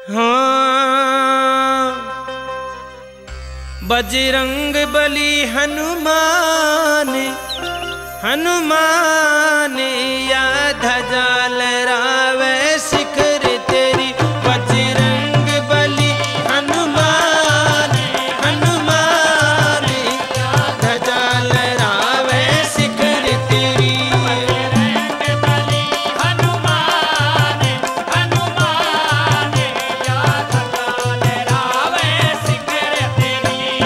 हाँ बजरंग बली हनुमान हनुमान या ध्वजा लहरावे शिखर तेरी। बजरंग बली हनुमान हनुमान या ध्वजा लहरावे शिखर तेरी। बजरंग बली हनुमान हनुमान या ध्वजा लहरावे शिखर तेरी।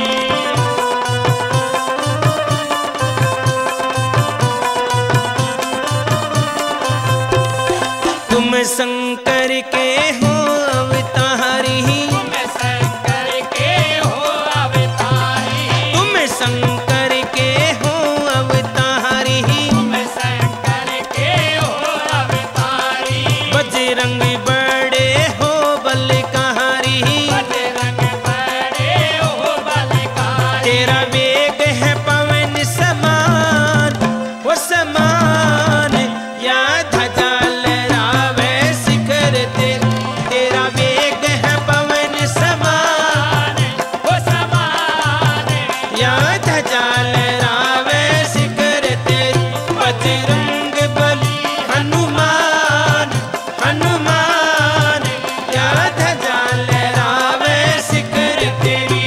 तुम शंकर के हो अवतारी, तुम शंकर के हो अवतारी, तुम शंकर के हो अवतारी, तुम शंकर के हो अवतारी। बजरंग बड़े हो बलकारी, बजरंग बड़े हो बलकारी। तेरा वेग है पवन समान वो समान या ध्वजा लहरावे शिखर तेरी। तेरा वेग है पवन समान वो समान या ध्वजा लहरावे शिखर तेरी। बजरंग बली हनुमान हनुमान या ध्वजा लहरावे शिखर तेरी।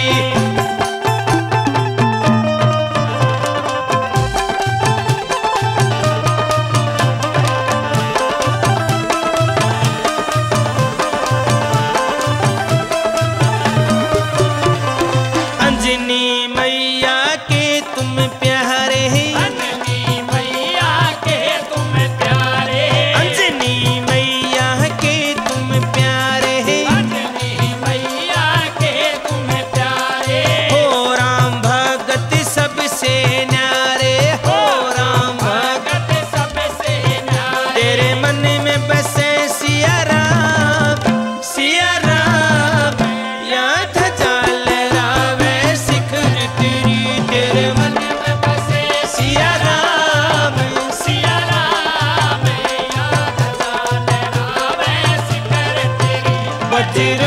अंजनी मैया के तुम प्यारे हैं, अंजनी मैया के तुम प्यारे। अंजनी मैया के तुम प्यारे हैं। अंजनी मैया के तुम प्यारे। हो राम भगत सबसे न्यारे, हो राम भगत भगत सबसे न्यारे। तेरे मन में बसे सिया राम या ध्वजा लहरावे शिखर तेरी। तेरे मन में बसे सिया राम सिया राम या ध्वजा लहरावे शिखर तेरी। बजरंग